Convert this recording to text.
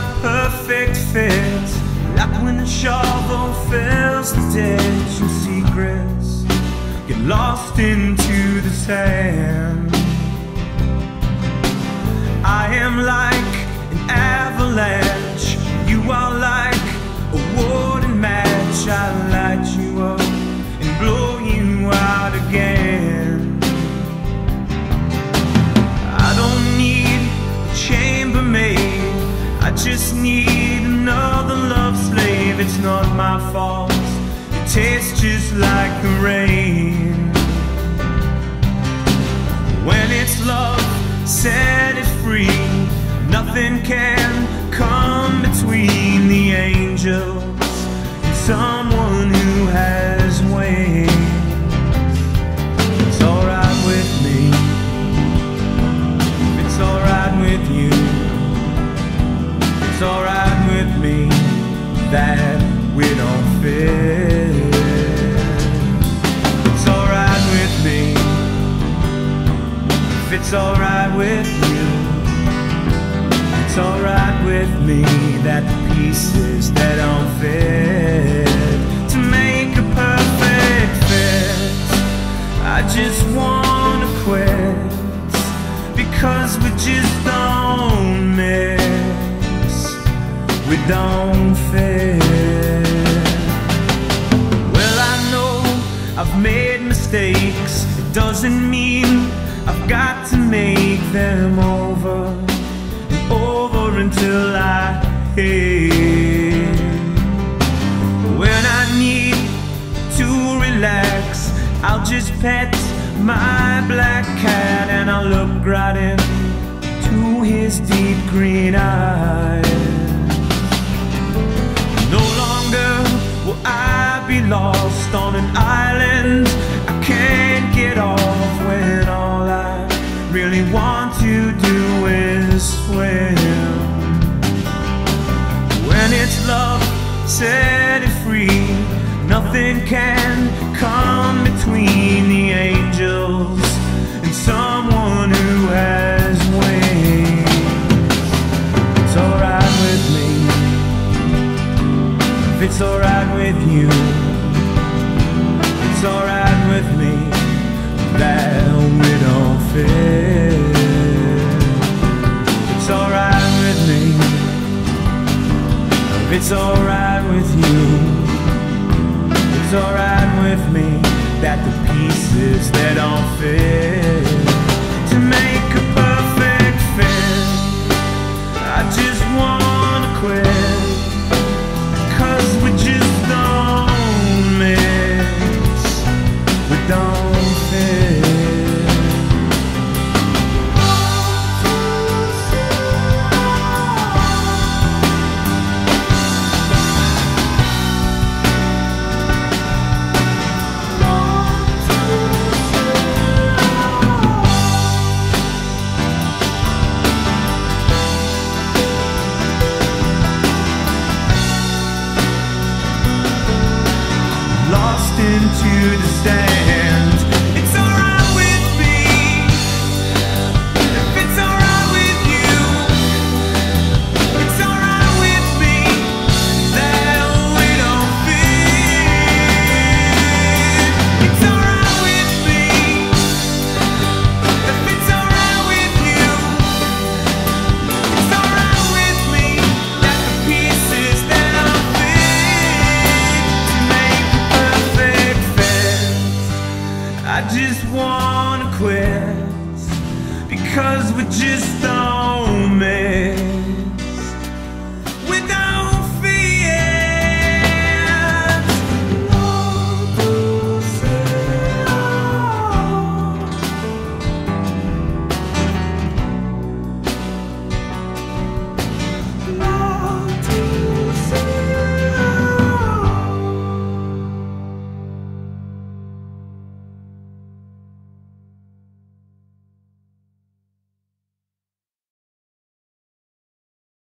perfect fit, like when a shovel fills the ditch and secrets get lost into the sand. I am like an avalanche, you are like a wooden match. I light you up and blow you out again. I don't need a chambermaid, I just need another love slave. It's not my fault, it tastes just like the rain. When it's love, set it free. Nothing can come between the angels and someone who has wings. It's alright with me, it's alright with you. It's alright with me that we don't fit. It's alright with me if it's alright with you. It's alright with me that the pieces that don't fit to make a perfect fit. I just wanna quit because we just don't mix, we don't fit. Well, I know I've made mistakes, it doesn't mean I've got to make them over and over until I hate. When I need to relax, I'll just pet my black cat and I'll look right into his deep green eyes. No longer will I be lost on an island I can't get off, when all I really want to do is swim. When it's love, set it free. Nothing can come between the angels and someone who has wings. It's alright with me if it's alright with you. It's alright with me that we don't fit. It's alright with me if it's alright with you. It's alright with me that the pieces that don't fit to make a perfect fit. I just wanna quit cause we just don't mix, we don't fit. Into the sand.